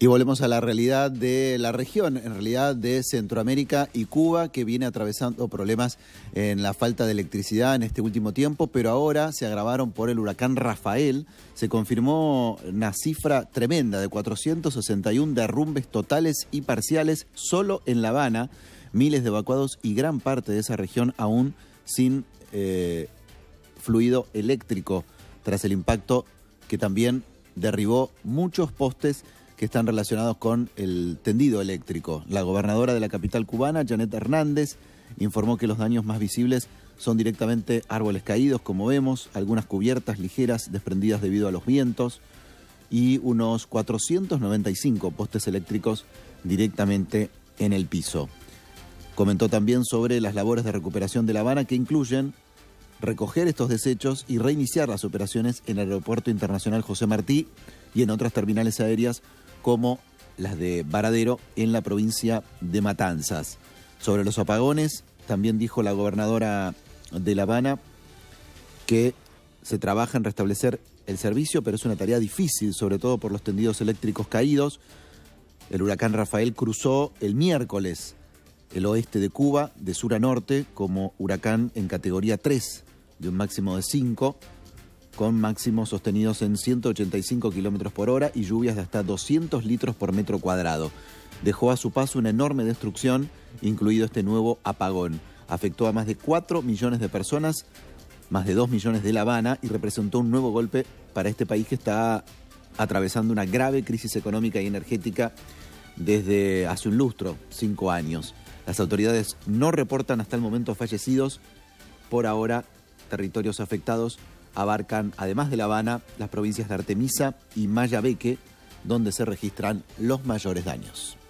Y volvemos a la realidad de la región, en realidad de Centroamérica y Cuba, que viene atravesando problemas en la falta de electricidad en este último tiempo, pero ahora se agravaron por el huracán Rafael. Se confirmó una cifra tremenda de 461 derrumbes totales y parciales solo en La Habana, miles de evacuados y gran parte de esa región aún sin fluido eléctrico, tras el impacto que también derribó muchos postes que están relacionados con el tendido eléctrico. La gobernadora de la capital cubana, Janet Hernández, informó que los daños más visibles son directamente árboles caídos, como vemos, algunas cubiertas ligeras desprendidas debido a los vientos y unos 495 postes eléctricos directamente en el piso. Comentó también sobre las labores de recuperación de La Habana, que incluyen recoger estos desechos y reiniciar las operaciones en el Aeropuerto Internacional José Martí y en otras terminales aéreas como las de Varadero en la provincia de Matanzas. Sobre los apagones, también dijo la gobernadora de La Habana que se trabaja en restablecer el servicio, pero es una tarea difícil, sobre todo por los tendidos eléctricos caídos. El huracán Rafael cruzó el miércoles el oeste de Cuba, de sur a norte, como huracán en categoría 3, de un máximo de 5, con máximos sostenidos en 185 kilómetros por hora y lluvias de hasta 200 litros por metro cuadrado. Dejó a su paso una enorme destrucción, incluido este nuevo apagón. Afectó a más de 4 millones de personas, más de 2 millones de La Habana, y representó un nuevo golpe para este país que está atravesando una grave crisis económica y energética desde hace un lustro, 5 años. Las autoridades no reportan hasta el momento fallecidos. Por ahora, territorios afectados abarcan, además de La Habana, las provincias de Artemisa y Mayabeque, donde se registran los mayores daños.